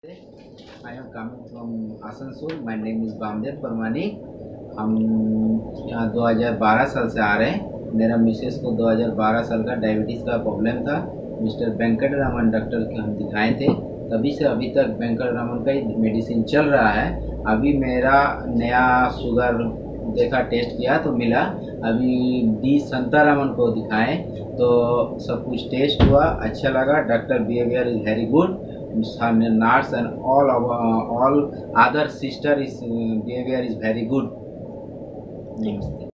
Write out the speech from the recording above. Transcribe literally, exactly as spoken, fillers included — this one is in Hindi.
I am coming from Asansol. My name is Bamdev Parmani. हम यहाँ दो हज़ार बारह साल से आ रहे हैं. मेरा मिसेस को दो हज़ार बारह साल का डायबिटीज़ का प्रॉब्लम था. मिस्टर वेंकट रमन डॉक्टर के हम दिखाए थे. तभी से अभी तक वेंकट रमन का ही मेडिसिन चल रहा है. अभी मेरा नया शुगर देखा, टेस्ट किया तो मिला. अभी डी संतारामन को दिखाएं तो सब कुछ टेस्ट हुआ, अच्छा लगा. Doctor behaviour is very good. Nurse and all of, uh, all other sister is uh, behavior is very good. Namaste.